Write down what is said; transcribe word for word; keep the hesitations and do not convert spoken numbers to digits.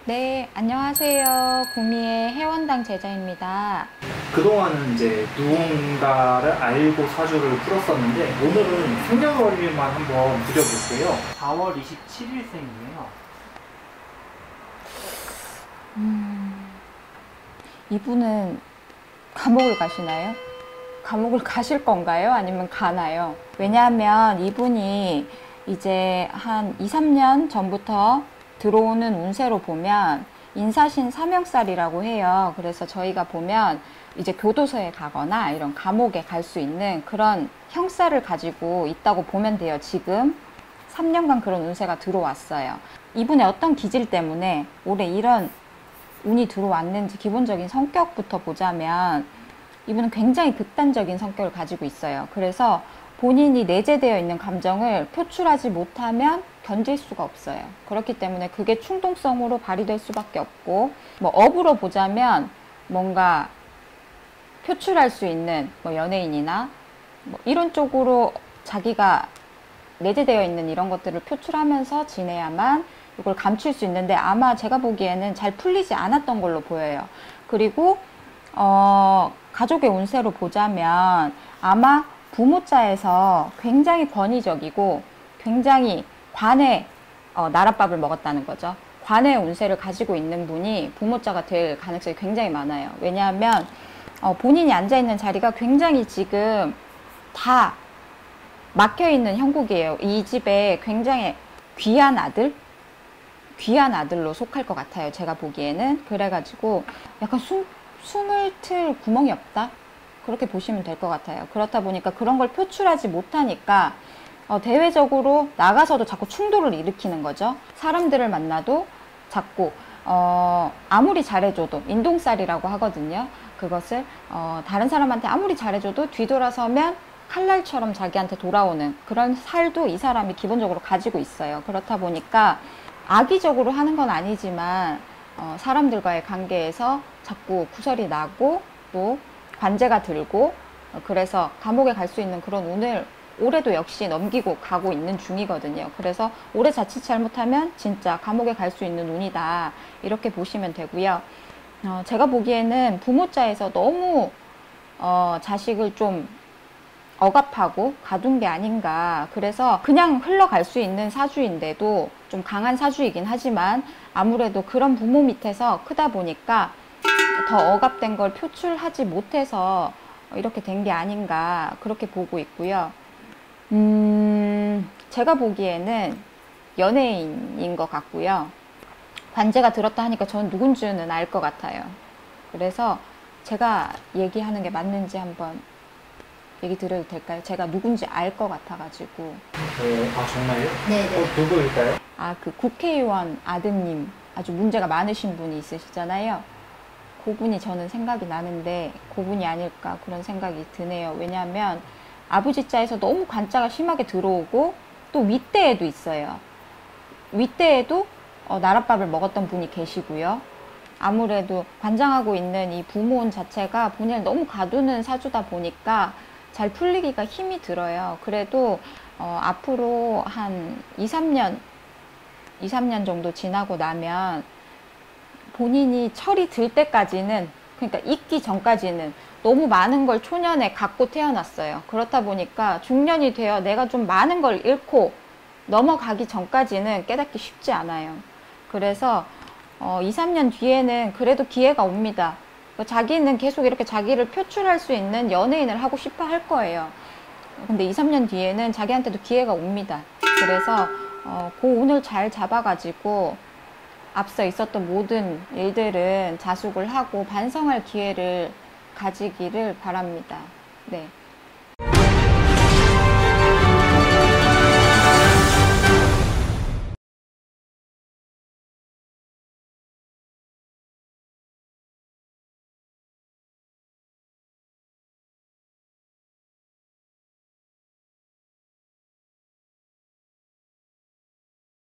네, 안녕하세요. 구미의 해원당 제자입니다. 그동안은 이제 누군가를 알고 사주를 풀었었는데 오늘은 생년월일만 한번 드려볼게요. 사월 이십칠일생이에요. 음, 이분은 감옥을 가시나요? 감옥을 가실 건가요? 아니면 가나요? 왜냐하면 이분이 이제 한 이, 삼 년 전부터 들어오는 운세로 보면 인사신 삼형살이라고 해요. 그래서 저희가 보면 이제 교도소에 가거나 이런 감옥에 갈 수 있는 그런 형살을 가지고 있다고 보면 돼요. 지금 삼 년간 그런 운세가 들어왔어요. 이분의 어떤 기질 때문에 올해 이런 운이 들어왔는지 기본적인 성격부터 보자면 이분은 굉장히 극단적인 성격을 가지고 있어요. 그래서 본인이 내재되어 있는 감정을 표출하지 못하면 견딜 수가 없어요. 그렇기 때문에 그게 충동성으로 발휘될 수밖에 없고, 뭐 업으로 보자면 뭔가 표출할 수 있는 뭐 연예인이나 뭐 이런 쪽으로 자기가 내재되어 있는 이런 것들을 표출하면서 지내야만 이걸 감출 수 있는데 아마 제가 보기에는 잘 풀리지 않았던 걸로 보여요. 그리고 어, 가족의 운세로 보자면 아마 부모자에서 굉장히 권위적이고 굉장히 관의 어, 나랏밥을 먹었다는 거죠. 관의 운세를 가지고 있는 분이 부모자가 될 가능성이 굉장히 많아요. 왜냐하면 어, 본인이 앉아있는 자리가 굉장히 지금 다 막혀있는 형국이에요. 이 집에 굉장히 귀한 아들? 귀한 아들로 속할 것 같아요. 제가 보기에는. 그래가지고 약간 숨, 숨을 틀 구멍이 없다? 그렇게 보시면 될 것 같아요. 그렇다 보니까 그런 걸 표출하지 못하니까 어, 대외적으로 나가서도 자꾸 충돌을 일으키는 거죠. 사람들을 만나도 자꾸 어, 아무리 잘해줘도 인동살이라고 하거든요. 그것을 어, 다른 사람한테 아무리 잘해줘도 뒤돌아서면 칼날처럼 자기한테 돌아오는 그런 살도 이 사람이 기본적으로 가지고 있어요. 그렇다 보니까 악의적으로 하는 건 아니지만 어, 사람들과의 관계에서 자꾸 구설이 나고 또 관제가 들고 어, 그래서 감옥에 갈 수 있는 그런 운을 올해도 역시 넘기고 가고 있는 중이거든요. 그래서 올해 자칫 잘못하면 진짜 감옥에 갈 수 있는 운이다 이렇게 보시면 되고요. 어, 제가 보기에는 부모자에서 너무 어, 자식을 좀 억압하고 가둔 게 아닌가. 그래서 그냥 흘러갈 수 있는 사주인데도 좀 강한 사주이긴 하지만 아무래도 그런 부모 밑에서 크다 보니까 더 억압된 걸 표출하지 못해서 이렇게 된 게 아닌가 그렇게 보고 있고요. 음, 제가 보기에는 연예인인 것 같고요. 관제가 들었다 하니까 저는 누군지는 알 것 같아요. 그래서 제가 얘기하는 게 맞는지 한번 얘기 드려도 될까요? 제가 누군지 알 것 같아가지고. 어, 아 정말요? 네네. 어, 누구일까요? 아, 그 국회의원 아드님 아주 문제가 많으신 분이 있으시잖아요. 그분이 저는 생각이 나는데 그분이 아닐까 그런 생각이 드네요. 왜냐하면 아버지 자에서 너무 관자가 심하게 들어오고 또 윗대에도 있어요. 윗대에도 어, 나랏밥을 먹었던 분이 계시고요. 아무래도 관장하고 있는 이 부모운 자체가 본인을 너무 가두는 사주다 보니까 잘 풀리기가 힘이 들어요. 그래도 어, 앞으로 한 이, 삼 년 이, 삼 년 정도 지나고 나면 본인이 철이 들 때까지는, 그러니까 있기 전까지는 너무 많은 걸 초년에 갖고 태어났어요. 그렇다 보니까 중년이 되어 내가 좀 많은 걸 잃고 넘어가기 전까지는 깨닫기 쉽지 않아요. 그래서 어, 이, 삼 년 뒤에는 그래도 기회가 옵니다. 자기는 계속 이렇게 자기를 표출할 수 있는 연예인을 하고 싶어 할 거예요. 근데 이, 삼 년 뒤에는 자기한테도 기회가 옵니다. 그래서 어, 그 운을 잘 잡아가지고 앞서 있었던 모든 일들은 자숙을 하고 반성할 기회를 가지기를 바랍니다. 네.